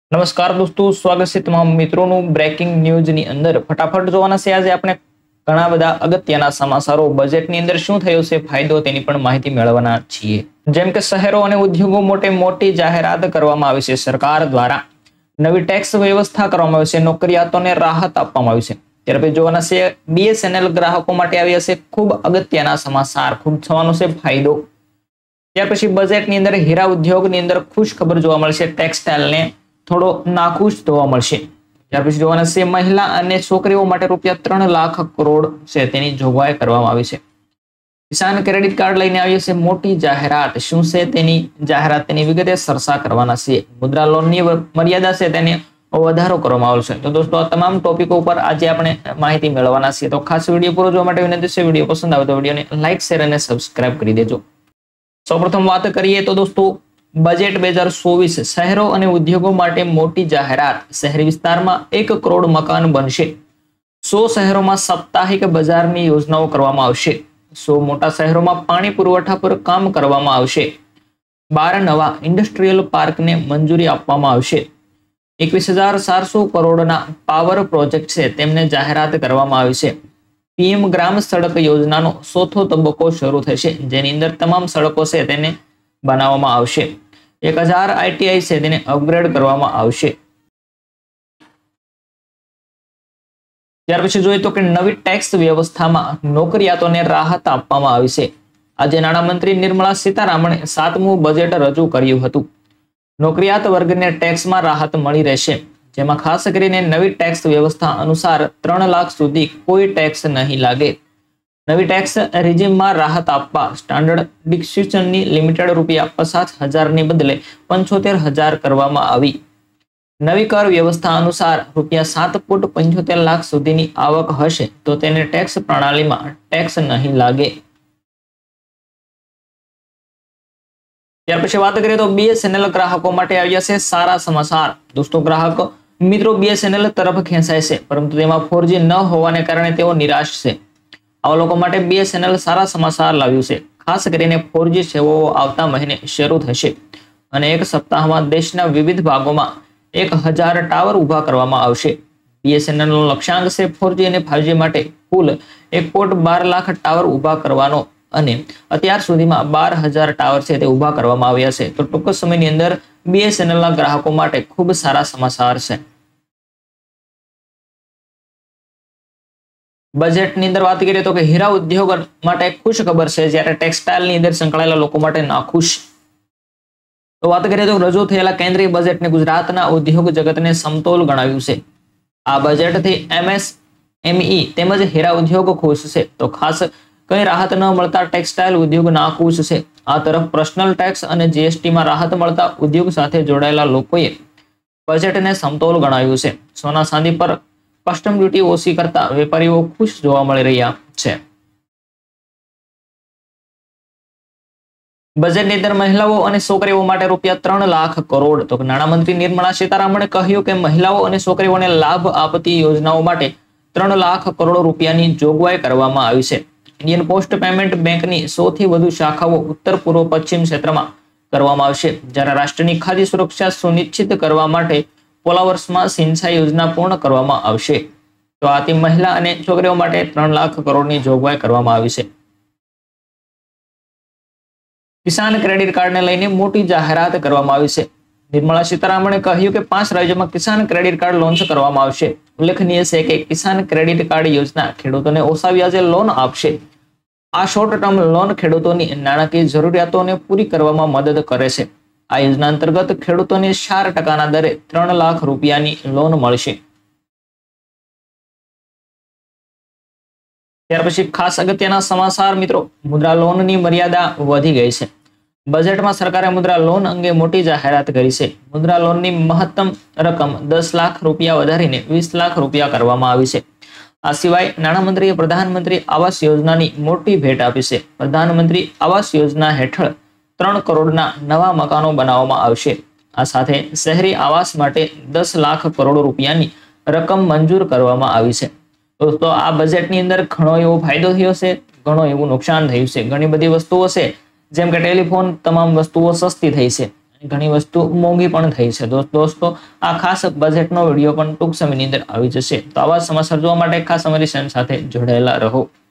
નમસ્કાર દોસ્તો, સ્વાગત છે તમામ મિત્રોનું બ્રેકિંગ ન્યૂઝની અંદર। ફટાફટ જોવાના છે આજે આપણે ઘણા બધા અગત્યના સમાચારો। બજેટની અંદર શું થયું છે ફાયદો તેની પણ માહિતી મેળવવાના છીએ। જેમ કે શહેરો અને ઉદ્યોગો માટે મોટી જાહેરાત કરવામાં આવી છે। સરકાર દ્વારા નવી ટેક્સ વ્યવસ્થા કરવામાં આવી છે, નોકરિયાતોને રાહત આપવામાં આવી છે। ત્યાર પછી જોવાના છે BSNL ગ્રાહકો માટે આવ્યા છે ખૂબ અગત્યના સમાચાર, ખૂબ થવાનો છે ફાયદો। ત્યાર પછી બજેટની અંદર હીરા ઉદ્યોગની અંદર ખુશ ખબર જોવા મળશે, ટેક્સટાઇલને થોડો નાખુશ જોવા મળશે। ત્યાર પછી જોવાના છે મહિલા અને છોકરીઓ માટે ₹3 લાખ કરોડ છે તેની જોગવાઈ કરવામાં આવી છે। કિસાન ક્રેડિટ કાર્ડ લઈને આવ્યું છે મોટી જાહેરાત, શું છે તેની જાહેરાત, તેની વિગતે ચર્ચા કરવાના છે। મુદ્રા લોનની મર્યાદા છે તેને વધારો કરવામાં આવ્યો છે। તો દોસ્તો આ તમામ ટોપિકો ઉપર આજે આપણે માહિતી મેળવવાના છીએ। તો ખાસ વિડીયો પૂરો જોવા માટે વિનંતી છે, વિડીયો પસંદ આવે તો વિડીયોને લાઈક, શેર અને સબસ્ક્રાઇબ કરી દેજો। સૌપ્રથમ વાત કરીએ તો દોસ્તો બજેટ 2024 શહેરો અને ઉદ્યોગો માટે મોટી જાહેરાત। શહેરી વિસ્તારમાં 1 કરોડ મકાન બનશે। 100 શહેરોમાં સાપ્તાહિક બજારની યોજનાઓ કરવામાં આવશે। 100 મોટા શહેરોમાં પાણી પુરવઠા પર કામ કરવામાં આવશે। 12 નવા ઇન્ડસ્ટ્રીયલ પાર્કને મંજૂરી આપવામાં આવશે। 21,400 કરોડના પાવર પ્રોજેક્ટ છે તેમને જાહેરાત કરવામાં આવી છે। PM ગ્રામ સડક યોજનાનો 4થો તબક્કો શરૂ થશે, જેની અંદર તમામ સડકો છે તેને બનાવવામાં આવશે। 1000 ITI છે તેને અપગ્રેડ કરવામાં આવશે। ત્યાર પછી જોઈએ તો કે નવી ટેક્સ વ્યવસ્થામાં નોકરિયાતોને રાહત આપવામાં આવી છે। આજે નાણામંત્રી નિર્મલા સીતારામણે 7મું બજેટ રજૂ કર્યું હતું। નોકરિયાત વર્ગને ટેક્સમાં રાહત મળી રહેશે, જેમાં ખાસ કરીને નવી ટેક્સ વ્યવસ્થા અનુસાર 3 લાખ સુધી કોઈ ટેક્સ નહીં લાગે। નવી ટેક્સ રેજીમમાં રાહત આપવા સ્ટાન્ડર્ડ ડિડક્શનની લિમિટ ₹50,000 ની બદલે 75,000 કરવામાં આવી। નવી કર વ્યવસ્થા અનુસાર ₹7.75 લાખ સુધીની આવક હશે તો તેને ટેક્સ પ્રણાલીમાં ટેક્સ નહીં લાગે। ત્યાર પછી વાત કરીએ તો BSNL ગ્રાહકો માટે આવ્યા છે સારા સમાચાર। દોસ્તો ગ્રાહક મિત્રો BSNL તરફ ખેંચાય છે, પરંતુ તેમાં 4G ન હોવાને કારણે તેઓ નિરાશ છે। આવા લોકો માટે BSNL સારા સમાચાર લાવ્યું છે। ખાસ કરીને 4G સેવાઓ આવતા મહિને શરૂ થશે અને 1 સપ્તાહમાં દેશના વિવિધ ભાગોમાં 1000 ટાવર ઊભા કરવામાં આવશે। BSNL નો લક્ષ્યાંક છે 4G અને 5G માટે કુલ 1.12 લાખ ટાવર ઊભા કરવાનો અને અત્યાર સુધીમાં 12,000 ટાવર છે તે ઊભા કરવામાં આવ્યા છે। તો ટૂંક સમયની અંદર BSNL ના ગ્રાહકો માટે ખૂબ સારા સમાચાર છે। બજેટની અંદર વાત કરીએ તો કે હીરા ઉદ્યોગ માટે ખુશ ખબર છે, જ્યારે ટેક્સટાઇલની અંદર સંકળાયેલા લોકો માટે નાખુશ। તો વાત કરીએ તો રજૂ થયેલા કેન્દ્રીય બજેટને ગુજરાતના ઉદ્યોગ જગતને સમતોલ ગણાવ્યું છે। આ બજેટથી MSME તેમજ હીરા ઉદ્યોગ ખુશ છે, તો ખાસ કઈ રાહત ન મળતા ટેક્સટાઇલ ઉદ્યોગ નાખુશ છે। આ તરફ પર્સનલ ટેક્સ અને GST માં રાહત મળતા ઉદ્યોગ સાથે જોડાયેલા લોકોએ બજેટને સમતોલ ગણાવ્યું છે। સોના ચાંદી પર કસ્ટમ ડ્યુટી ઓછી કરતા વેપારીઓ ખુશ જોવા મળી રહ્યા છે। બજેટની અંદર મહિલાઓ અને છોકરીઓ માટે ₹3 લાખ કરોડ। તો નાણામંત્રી નિર્મલા સીતારામણે કહ્યું કે મહિલાઓ અને છોકરીઓને લાભ આપતી યોજનાઓ માટે ₹3 લાખ કરોડ રૂપિયાની જોગવાઈ કરવામાં આવી છે। ઇન્ડિયન પોસ્ટ પેમેન્ટ બેંકની 100થી વધુ શાખાઓ ઉત્તર પૂર્વ પશ્ચિમ ક્ષેત્રમાં કરવામાં આવશે, જ્યારે રાષ્ટ્રની ખાદ્ય સુરક્ષા સુનિશ્ચિત કરવા માટે પોલા વર્ષમાં સિંચાઈ યોજના પૂર્ણ કરવામાં આવશે। તો આથી મહિલા અને છોકરીઓ માટે 3 લાખ કરોડની જોગવાઈ કરવામાં આવી છે। કિસાન ક્રેડિટ કાર્ડને લઈને મોટી જાહેરાત કરવામાં આવી છે। નિર્મલા સીતારામણે કહ્યું કે 5 રાજ્યોમાં કિસાન ક્રેડિટ કાર્ડ લોન્ચ કરવામાં આવશે। ઉલ્લેખનીય છે કે કિસાન ક્રેડિટ કાર્ડ યોજના ખેડૂતોને ઓછા વ્યાજે લોન આપશે। આ શોર્ટ ટર્મ લોન ખેડૂતોની નાણાકીય જરૂરિયાતોને પૂરી કરવામાં મદદ કરે છે। આ યોજના અંતર્ગત ખેડૂતોને 4% દરે 3 લાખ રૂપિયાની લોન મળશે। ત્યાર પછી ખાસ અગત્યના સમાચાર મિત્રો, મુદ્રા લોનની મર્યાદા વધી ગઈ છે। બજેટમાં સરકારે મુદ્રા લોન અંગે મોટી જાહેરાત કરી છે। મુદ્રા લોનની મહત્તમ રકમ 10 લાખ રૂપિયા વધારીને 20 લાખ રૂપિયા કરવામાં આવી છે। આ સિવાય નાણામંત્રીએ પ્રધાનમંત્રી આવાસ યોજનાની મોટી ભેટ આપી છે। પ્રધાનમંત્રી આવાસ યોજના હેઠળ 3 કરોડના નવા મકાનો બનાવવામાં આવશે। આ સાથે શહેરી આવાસ માટે 10 લાખ કરોડ રૂપિયાની રકમ મંજૂર કરવામાં આવી છે। દોસ્તો આ બજેટની અંદર ઘણો એવો ફાયદો થયો છે, ઘણો એવું નુકસાન થયું છે। ઘણી બધી વસ્તુઓ છે, જેમ કે ટેલિફોન, તમામ વસ્તુઓ સસ્તી થઈ છે, ઘણી વસ્તુ મોંઘી પણ થઈ છે. દોસ્તો આ ખાસ બજેટનો વિડીયો પણ ટૂંક સમયની અંદર આવી જશે. તો આવા સમાચાર જોવા માટે ખાસ અમારી ચેનલ સાથે જોડાયેલા રહો.